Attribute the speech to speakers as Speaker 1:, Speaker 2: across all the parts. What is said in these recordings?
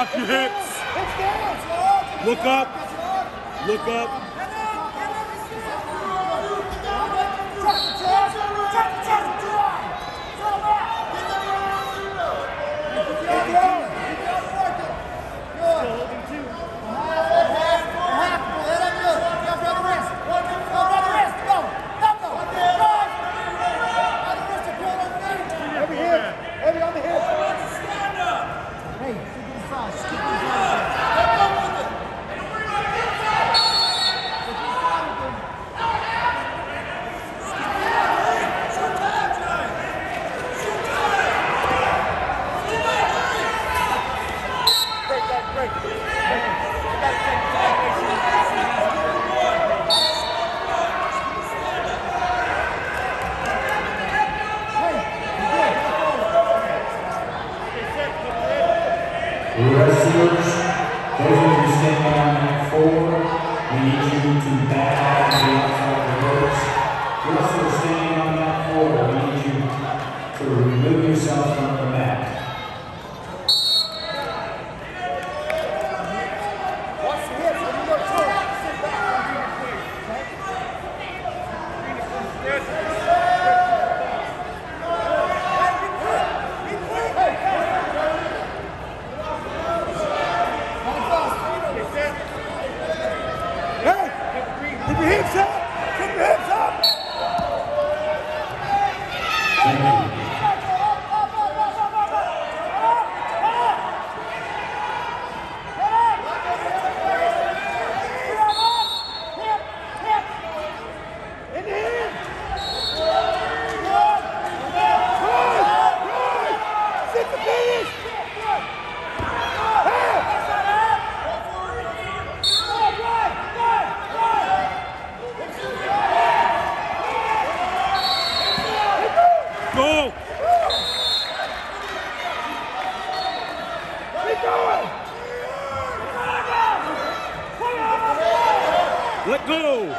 Speaker 1: Drop your hips. Look up. Look up.
Speaker 2: Wrestlers, those of you standing on that floor, we need you to back off to the outside of the ropes. Wrestlers standing on that floor, we need you to remove yourself from the mat.
Speaker 1: Keep your hips up! Keep your hips up!
Speaker 2: Thank you.
Speaker 1: In the hand! Sit the finish! Go! Keep going! Let go!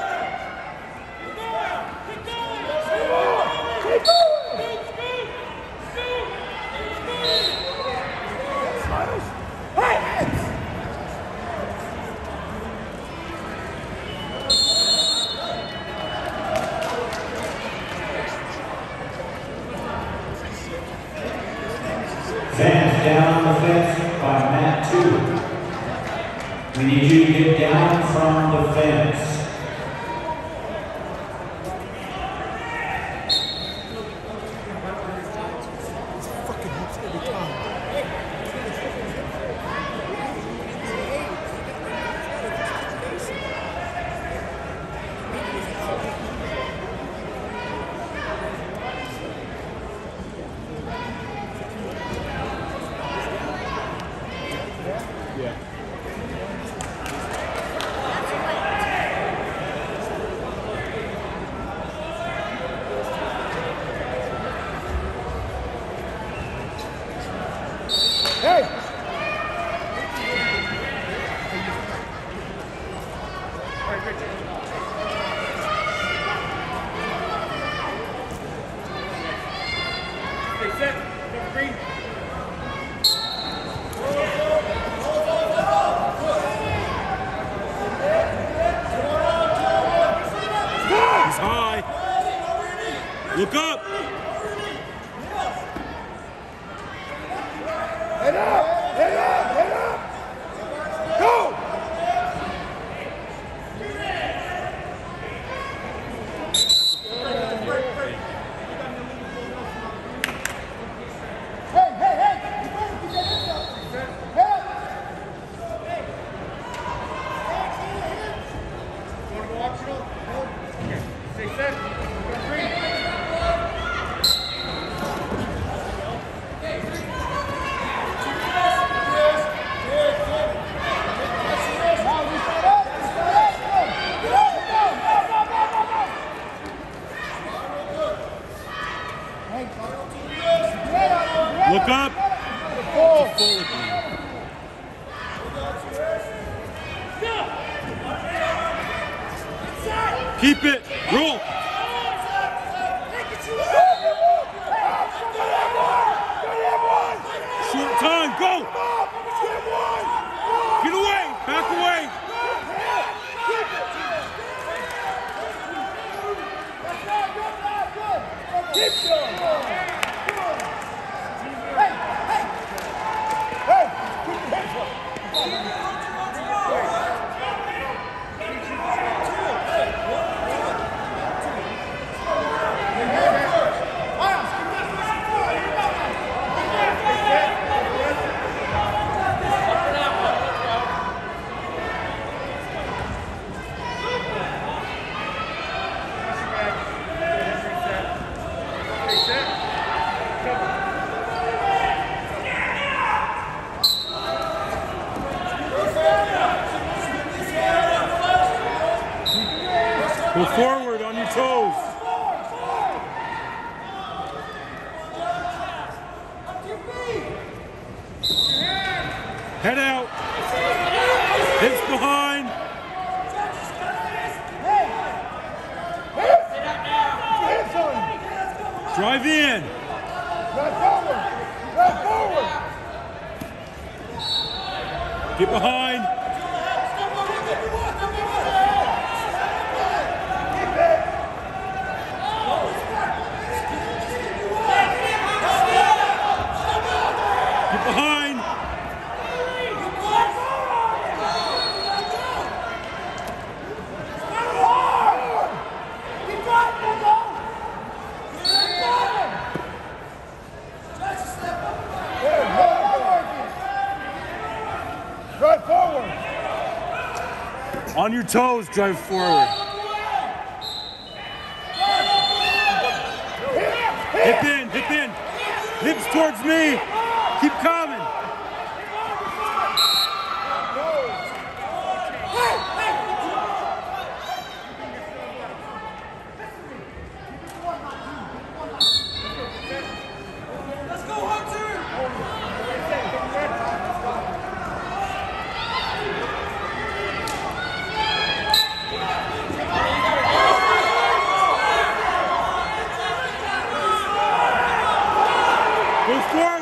Speaker 1: Keep going! Keep going! Hey!
Speaker 2: Fans down on the fence by mat 2. We need you to get down from the fence.
Speaker 1: Yeah. Hey! Stay set. Number 3. He's high. Look up. Head up. Head up. Head up. Go. Stay set. Number 3. Look up. Keep it. Roll. Short time. Go. Keep going. Hey, hey. Hey, keep your hands up.
Speaker 3: Go forward on your toes. Head out. Hips behind. Drive in.
Speaker 1: Right forward. Right forward.
Speaker 3: Get behind. Get behind.
Speaker 1: Drive forward.
Speaker 3: On your toes, drive forward. Hip in, hip in. Hips towards me. Keep coming.
Speaker 1: Let's go, Hunter.
Speaker 3: Go forward.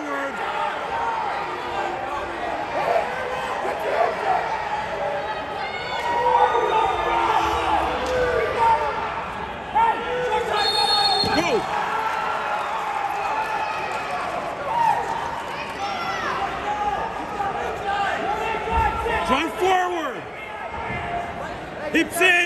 Speaker 3: Go. Drive forward. Hips in.